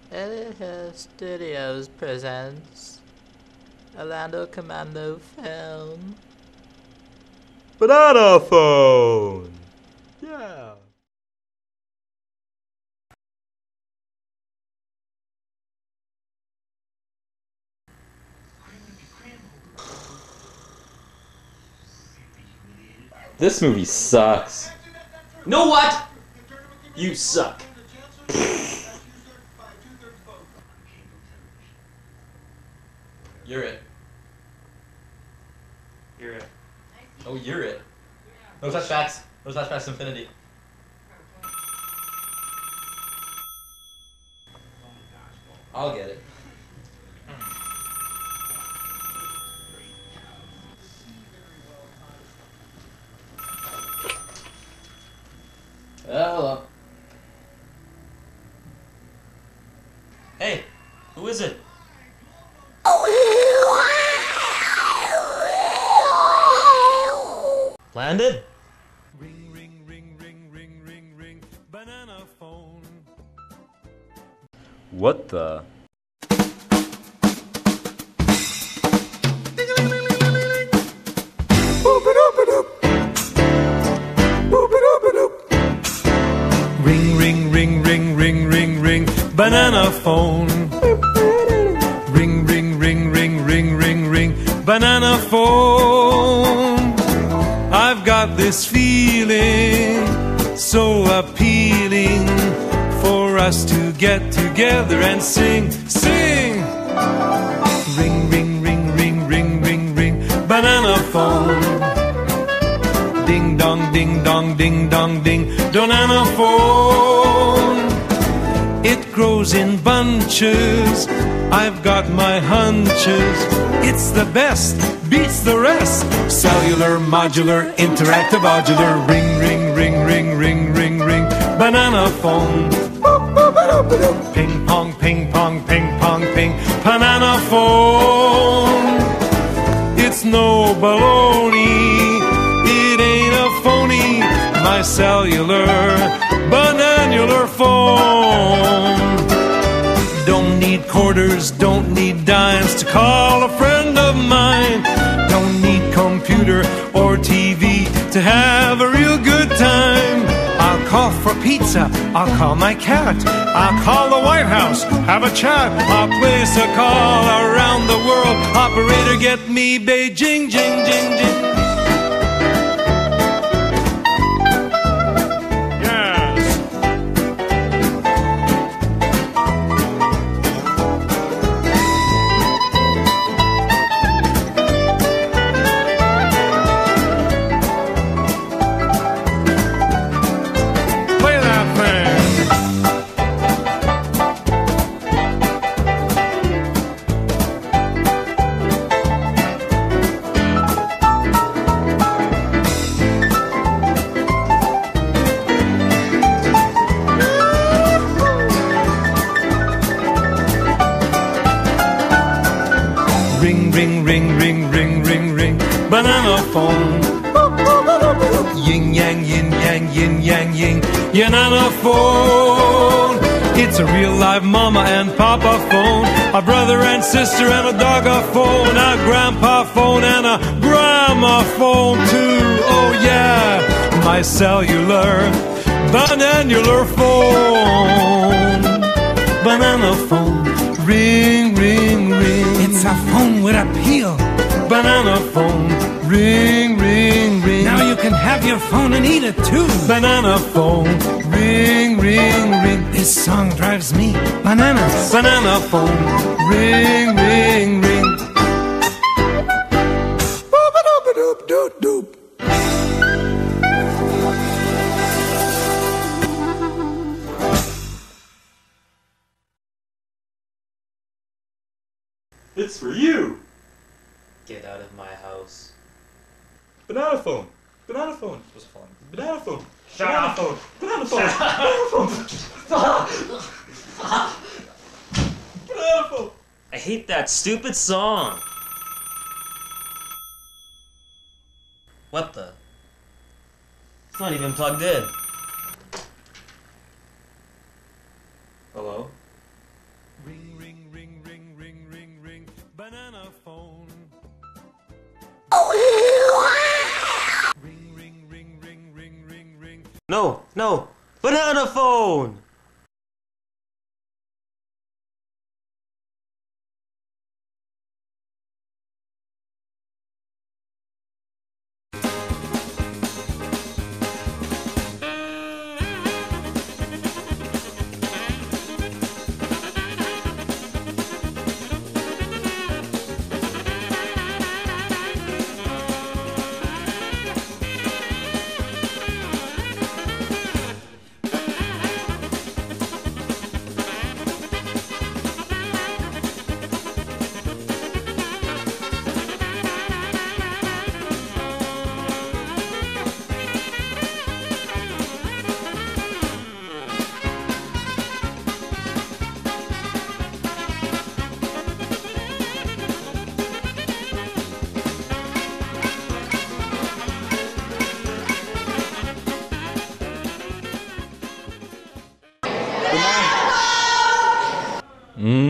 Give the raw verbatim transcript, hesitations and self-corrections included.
Editor Studios presents Orlando Commando film. Banana phone! Yeah. This movie sucks. Know what? You suck. You're it. You're it. Oh, you're it. No flashbacks. No flashbacks to infinity. I'll get it. Hello. Hey, who is it? Landed? Ring, ring, ring, ring, ring, ring, ring, banana phone. What the? Ring, ring, ring, ring, ring, ring, ring, banana phone. Ring, ring, ring, ring, ring, ring, ring, banana phone. I've got this feeling so appealing for us to get together and sing, sing. Ring, ring, ring, ring, ring, ring, ring, banana phone. Ding dong, ding dong, ding dong, ding, banana phone. It grows in bunches. I've got my hunches. It's the best, beats the rest. Cellular, modular, interactive, modular. Ring, ring, ring, ring, ring, ring, ring, banana phone. Ping pong, ping pong, ping pong, ping, banana phone. It's no baloney. It ain't a phony. My cellular, bananular phone. Don't need quarters, don't need dimes to call a friend of mine. Don't need computer or T V to have a real good time. I'll call for pizza, I'll call my cat, I'll call the White House, have a chat. I'll place a call around the world. Operator, get me Beijing, jing, jing, jing. Ring, ring, ring, ring, ring, ring, ring, banana phone. Yin yang, yin yang, yin yang, yin, yanana phone. It's a real live mama and papa phone, a brother and sister and a dog a phone, a grandpa phone and a grandma phone too. Oh yeah, my cellular, bananular phone. Banana phone. Ring, ring, ring. It's a phone with appeal. Banana phone. Ring, ring, ring. Now you can have your phone and eat it too. Banana phone. Ring, ring, ring. This song drives me bananas. Banana phone. Ring, ring, ring. Boop-a-doop-a-doop-doop-doop. It's for you! Get out of my house. Banana phone! Banana phone! What's the phone? Banana phone! Shut Banana up. phone! Banana phone! Banana phone! Banana phone! I hate that stupid song. What the? It's not even plugged in. Hello? Mm.